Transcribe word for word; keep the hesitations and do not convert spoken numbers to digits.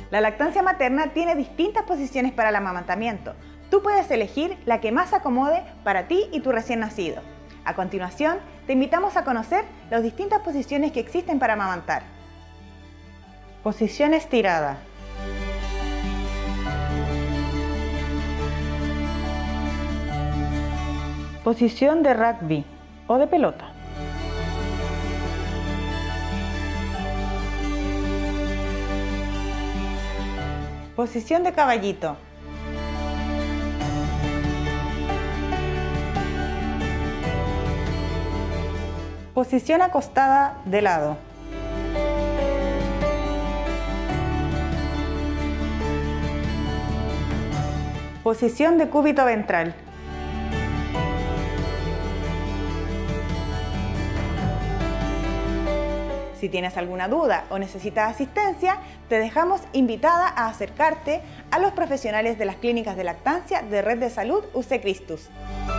La lactancia materna tiene distintas posiciones para el amamantamiento. Tú puedes elegir la que más acomode para ti y tu recién nacido. A continuación, te invitamos a conocer las distintas posiciones que existen para amamantar. Posición estirada. Posición de rugby o de pelota. Posición de caballito. Posición acostada de lado. Posición de cúbito ventral. Si tienes alguna duda o necesitas asistencia, te dejamos invitada a acercarte a los profesionales de las clínicas de lactancia de Red de Salud U C Christus.